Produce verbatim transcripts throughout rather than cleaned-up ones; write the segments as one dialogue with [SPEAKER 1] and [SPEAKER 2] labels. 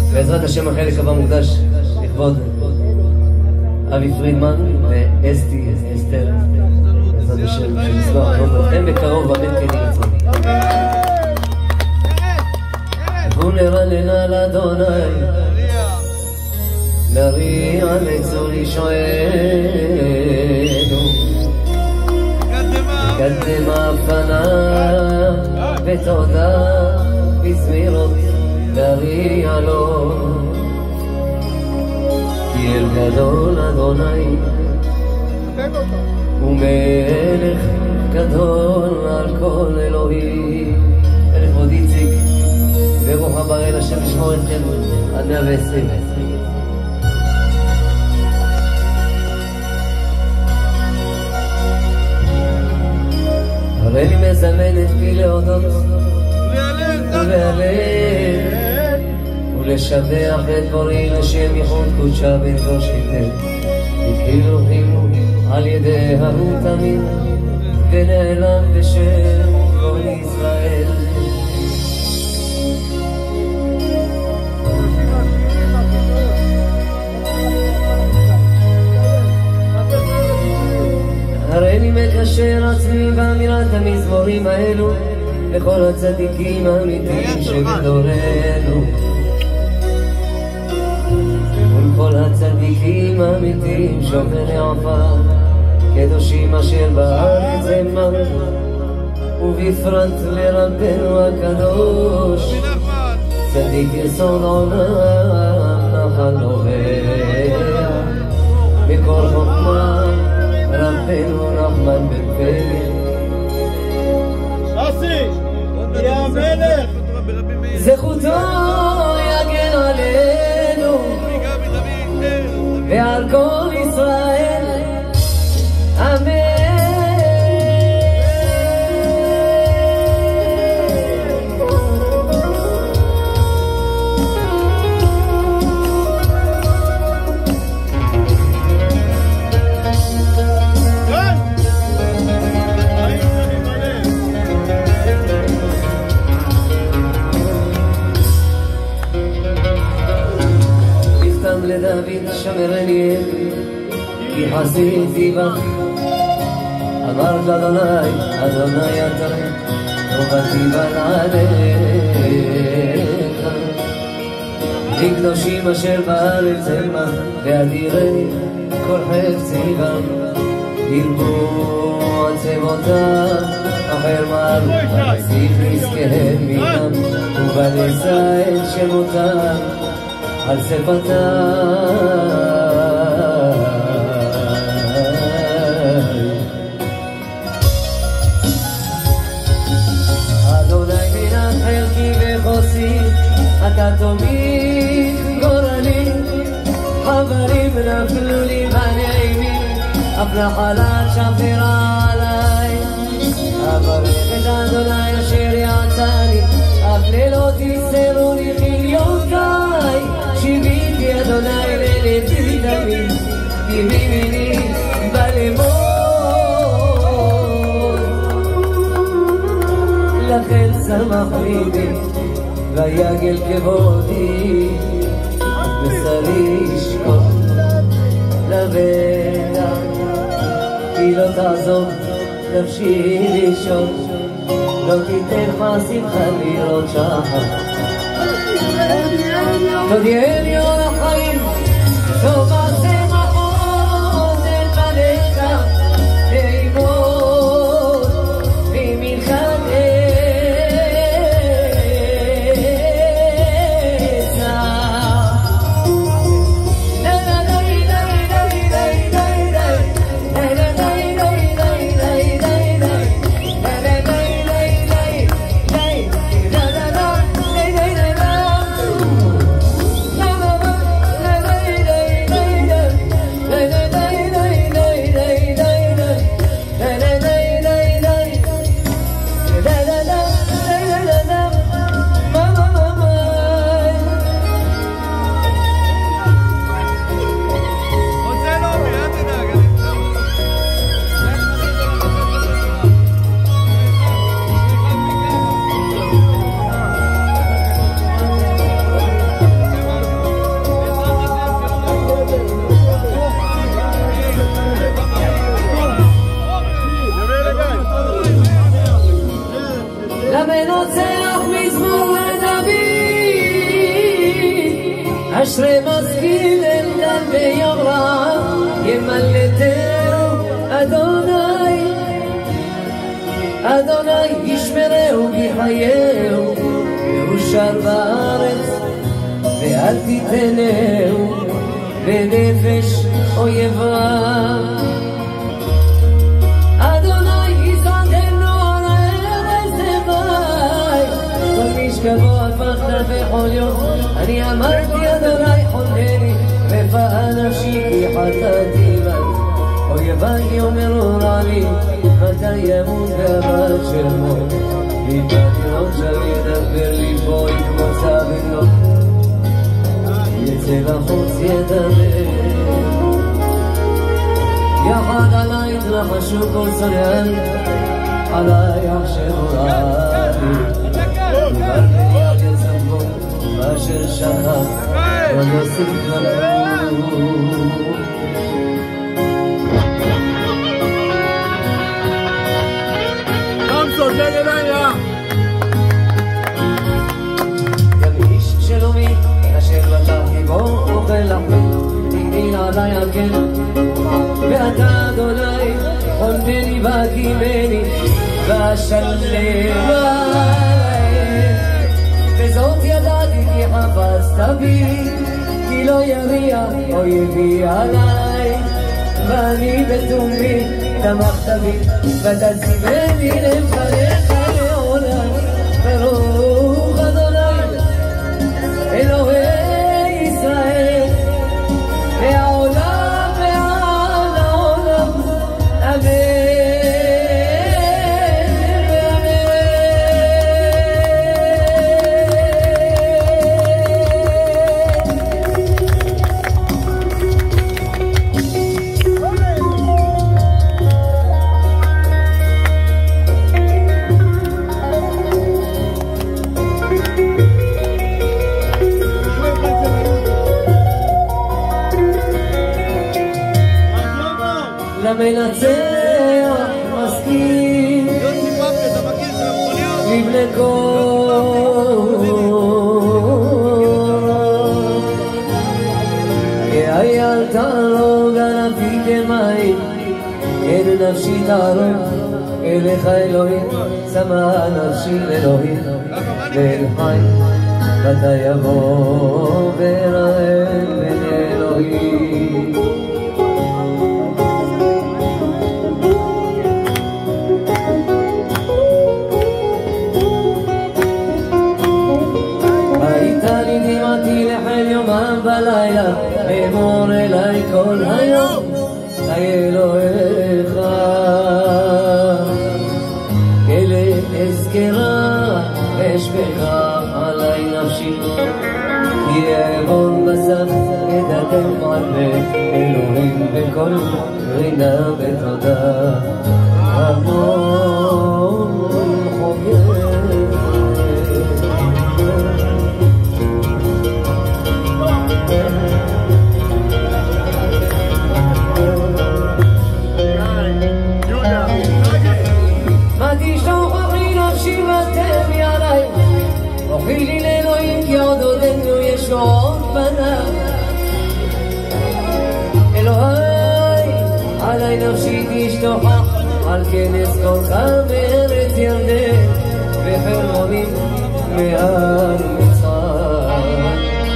[SPEAKER 1] בעזרת השם החלק הבא מוקדש לכבוד אבי פרידמן ואסתי אסתר, בעזרת השם שנשמח לראות אתכם בקרוב, אמן כן יהי רצון. ונרנן לאדוני נריע לצור ישוענו קדם הפנה ותודה בזמירות נריע לו כי אל גדול אדוני ומלך גדול על כל אלוהים. לכבוד איציק ברוך הבא אל השם לשמור אתכם עד מאה ועשרים. הרי אני מזמן את פי להודות ולהלל ולשבח את בוראי לשם ייחוד קודשה וקדושתנו וכאלוהינו על ידי ההוא תמיד ונעלם בשם כל ישראל. הרי אני מקשר עצמי באמירת המזמורים האלו לכל הצדיקים האמיתיים שבדורנו ולכל הצדיקים האמיתיים שומרי עפר קדושים אשר בארץ עמם ובפרט לרבנו הקדוש צדיק יסוד עולם נחל נובע בכל חוכמה רבנו נחמן בן פגל שסי יא המלך זכותו יגן עלינו ועל כל ישראל אמן. לדוד שמרני כי חסיתי בך אמרת לאדוני אדוני אתה טובתי בנעליך לקדושים אשר בארץ המה ואדירי כל חפצי בם ירבו עצמותם אחר מעל ונסיך נזכיהם מינם ובנשא את שמותם על שפתיי. אדוני בינת חלקי וחוסי אתה תמיד גורלי חברים נפלו לי בנעימים אף נחלת שפירה עליי אברך את אדוני אשר יעצני אף לילות יסרו לי חיליותיי שיביתי אדוני ללבי תמיד כי מימיני בלמוד לכן שמח ליבי ויגל כבודי בשרי ישכון לבטח כי לא תעזוב נפשי לישון לא תיתן שמחה לראות שחר תודיעני אור החיים טוב עשה מעוז את בניך לאמוד במלחמתך אשרי משכיל אלדן ביום רע ימלטהו אדוני אדוני ישמרהו בחייהו ירושר בארץ ואל תיתנהו בנפש אויבה אדוני יסעדנו על הארץ נבי כל משכבו הפכת בכל יום אני אמרתי אדוני חונני ופעה נפשי כי חטאתי בה אויבי אומרו רע לי מתי ימות והבת של מות איבדתי עכשיו ידבר ליבו כמו סבנו יצא לחוץ ידבר יחד עלי התרחשו כל שריי עלי יחשבו רעי כבר מיד יצמחו באשר שכח לא יוסיף כלום גם איש שלומי אשר בטחתי בו אוכל לחמי תגדיל עלי על כן ואתה אדוני חונני והקימני ואשלם עליהם וזאת ידעתי כי חפצת בי כי לא יריע אויבי עלי ואני בתומי תמכת בי ותציבני לפניך לעולם ברוך אדוני אלוהי ישראל מהעולם ועד העולם אמן למנצח מסכים לבני קור כאייל תהרוג על אפיק מים כן נפשי תהרוג אליך אלוהים שמה נפשי לאלוהים ואל חי ואתה יבוא וראה בין אלוהים בלילה אמור אליי כל היום אלוהיך אלה אזכרה אשבחה עלי נפשי יבון בסף ידעתם עלמך אלוהים בכל רינה ותודה המון חוגר אוכי לי לאלוהים כי עוד עודנו יש לו עוד פניו אלוהי עלי נפשי תשתוכח על כן אזכורך מארץ ירדן וחרמונים מעל מצרים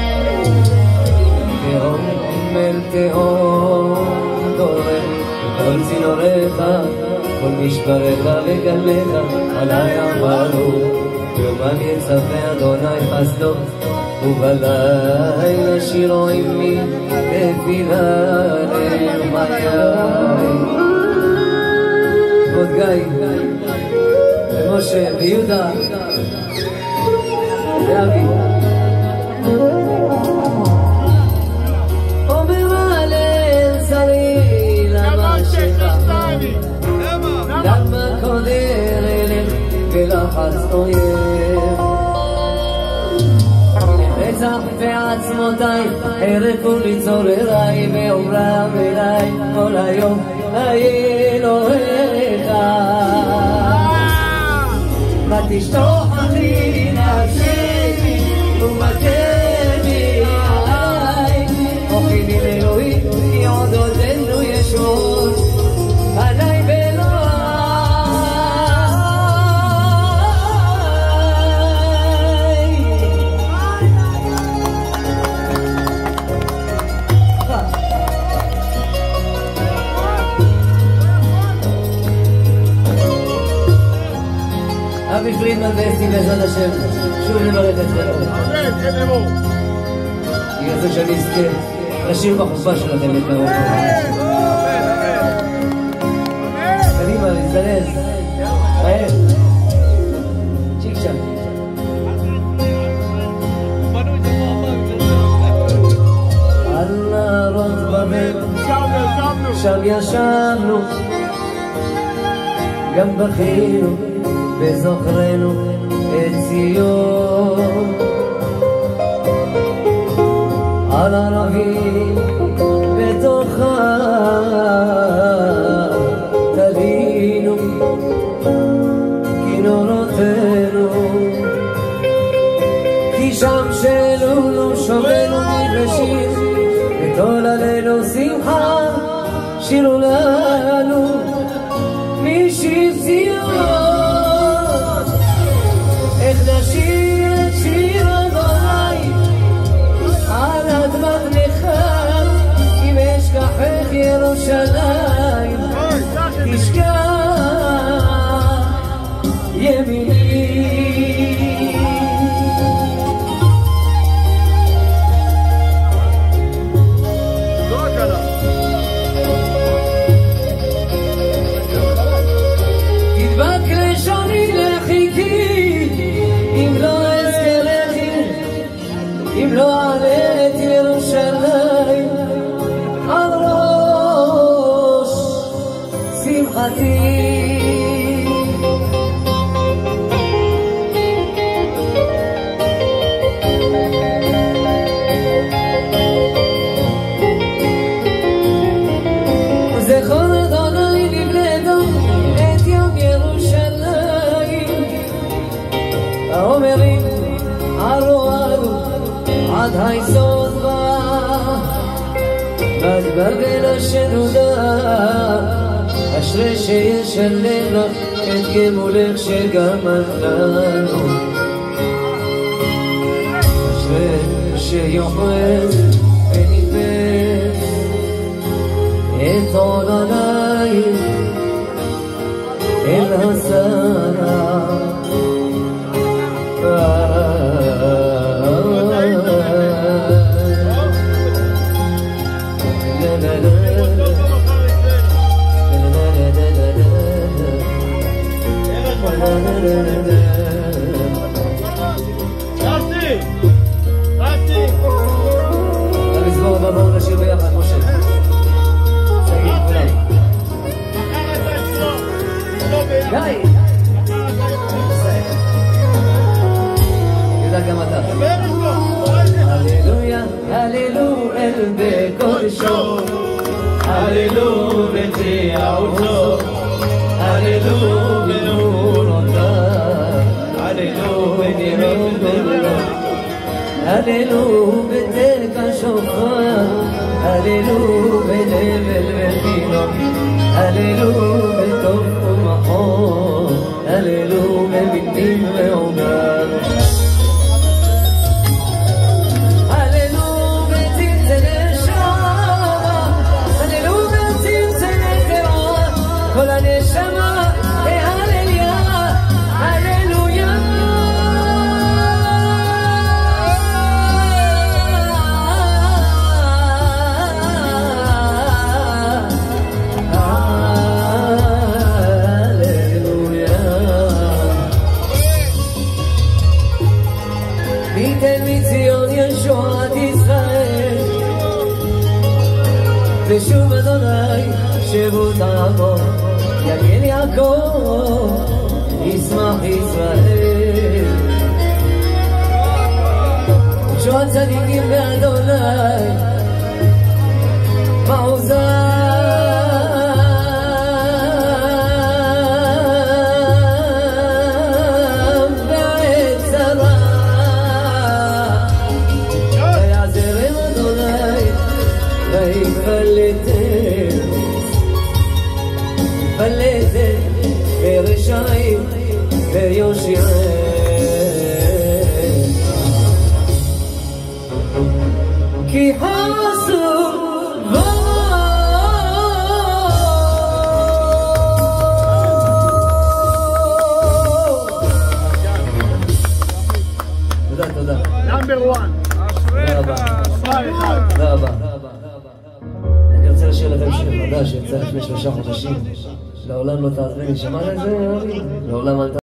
[SPEAKER 1] תהום אל תהום דורך כל צינוריך כל משבריך וגליך עלי עמלו יומן יצפה אדוני חסדו ובלילה שירו עמי תפילה לחיי כבוד גיא ומשה ויהודה ואבי אומר הלל שרי למה שלך למה קודר אלך ולחץ אויב רצח בעצמותיי הרפו לצורריי ואומרם אליי כל היום אלוהיך ותשתוך לי נפשי ומתני אימן ואסתי בעזרת השם שוב לברך אצלנו.
[SPEAKER 2] אמן, כן אמור.
[SPEAKER 1] יהיה זה שאני אזכה לשיר בחופה שלכם בקרוב.
[SPEAKER 2] אמן, אמן.
[SPEAKER 1] קדימה, להזדרז. מהר. צ'יק שם. על נהרות בבל שם ישבנו, גם בכינו בזוכרנו את ציון. על ערבים בתוכה תלינו כינורותינו, כי שם שלנו שומנו נפגשים וכל עלינו שמחה שירו לנו משיר ציון. איך נשיר את שיר אדוני על אדמת נכר, אם אשכחך ירושלים תשכח ימיני. תדבק לשוני לחיכי אם לא אזכרכי, אם לא אעלה את ירושלים על ראש שמחתי. זכור אדוני לבלדו את יום ירושלים, האומרים ערו ערו עד היסוד בה, בדבר השדודה אשרי שישלם לך את גמולך שגמלת לנו, אשרי שיוחד ונתבט את עוללי אל הסרה.
[SPEAKER 2] רצי! רצי!
[SPEAKER 1] המזמור הבא בואו נשיר ביחד, משה. תגיד כולם. די! ידע גם אתה. הללויה, הללו אל בקודשו, הללו בתיעובו, הללו בנורותיו, הללו בנרותיו, הללו בתק השופר, הללו בנבל ופינו, הללו בתוף ומחור, הללו במינים ועוגר. כל הנשמה בהללויה, הללויה. הללויה. ניתן מציון ישועת ישראל, ושוב אדוני שבות עמו יגן יעקב, ישמח ישראל. שוע צדיקים באדוני מעוזם, בעת צרה ויעזרם אדוני ויפלטם, יפלטם ברשעים ויושיעם. כי
[SPEAKER 2] נאמבר וואן.
[SPEAKER 1] תודה רבה.
[SPEAKER 2] מספר אחד.
[SPEAKER 1] תודה רבה. אני רוצה לשאול לכם שיר חדש שיצא לפני שלושה חודשים. לעולם לא תעזבני, שמעת את זה? לעולם אל תעזבני.